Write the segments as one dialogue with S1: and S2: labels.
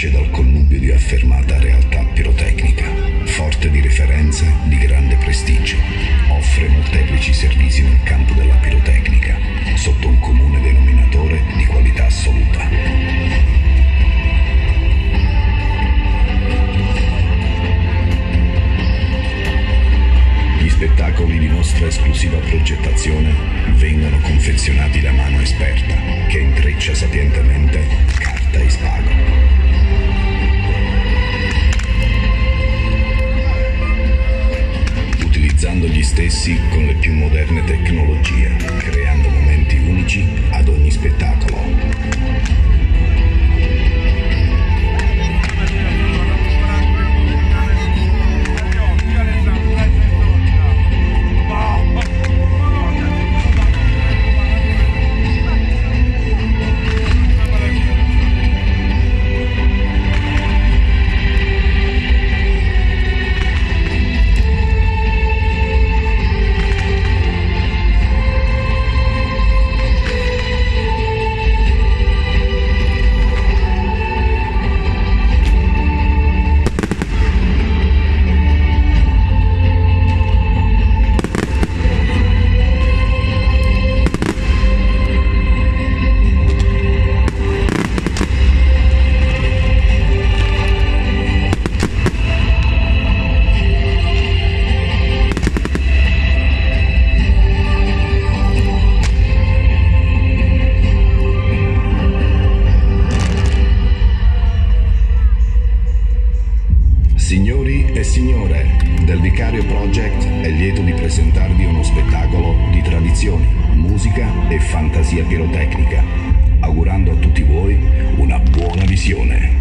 S1: nasce dal connubio di affermata realtà pirotecnica, forte di referenza, di grande prestigio. Offre molteplici servizi nel campo della pirotecnica, sotto un comune denominatore di qualità assoluta. Gli spettacoli di nostra esclusiva progettazione vengono confezionati da mano esperta, che intreccia sapientemente carta e spago. Utilizzando gli stessi con le più moderne tecnologie, creando momenti unici ad ogni spettacolo. Signori e signore, del Vicario Project è lieto di presentarvi uno spettacolo di tradizioni, musica e fantasia pirotecnica, augurando a tutti voi una buona visione.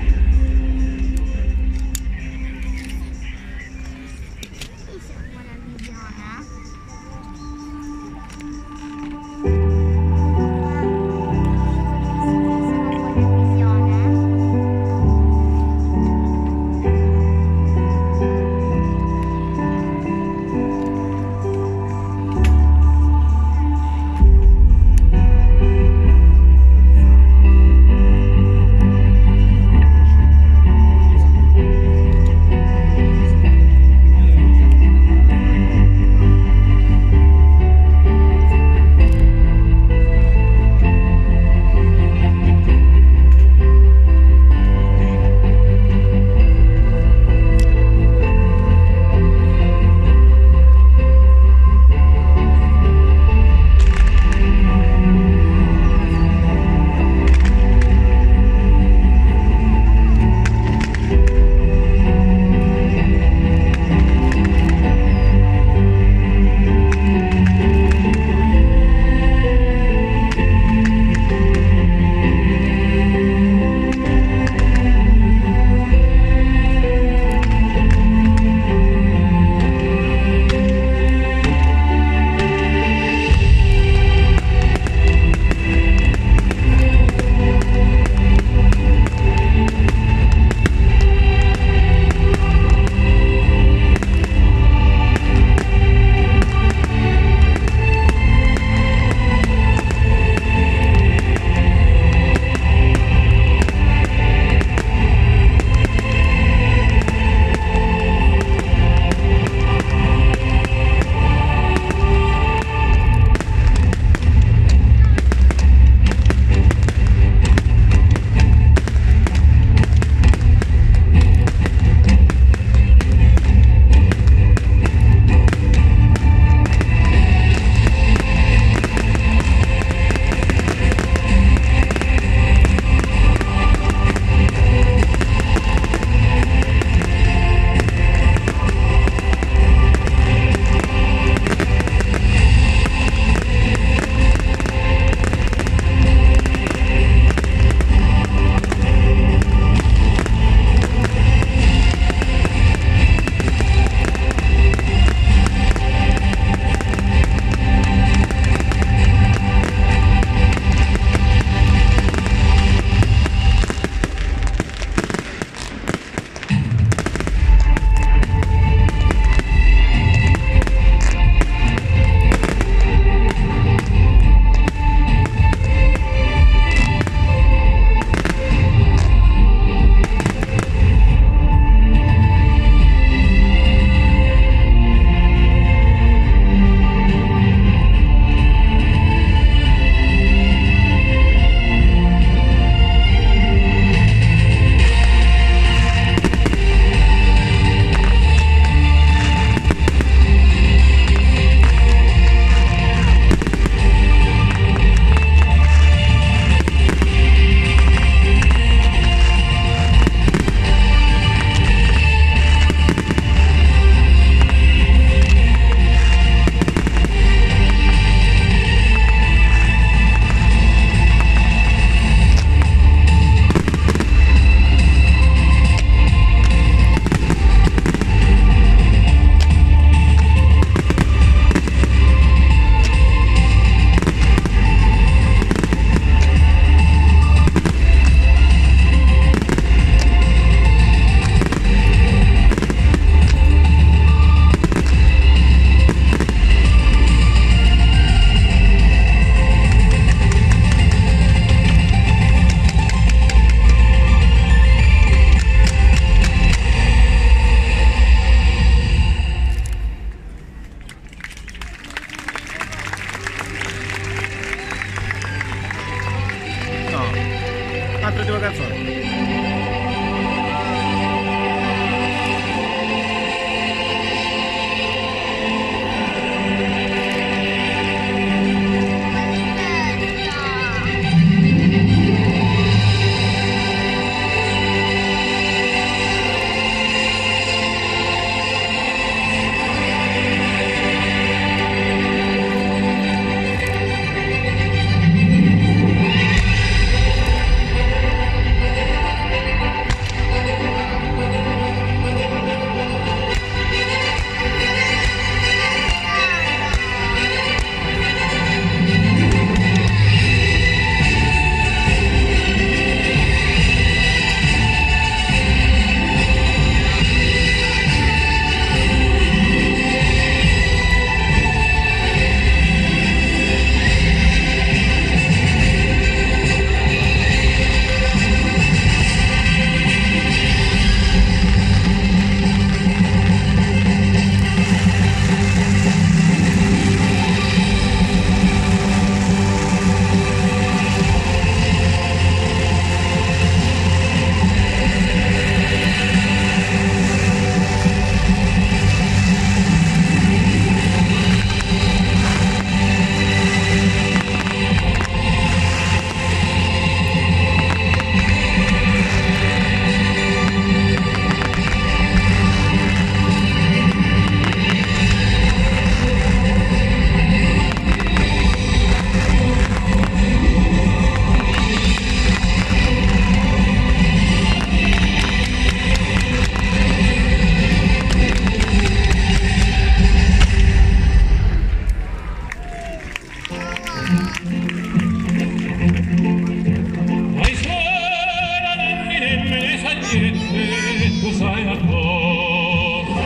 S2: che tu sai a cosa.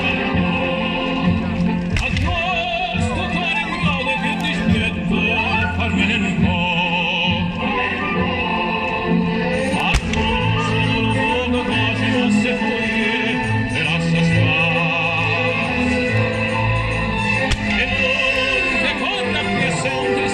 S2: A sto cuore grande che ti aspetta, farmene un po'. Ma tu solo cose non se fuori e lascia stare. E non te corra che sempre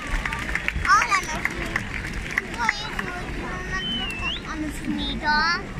S3: hanno finito.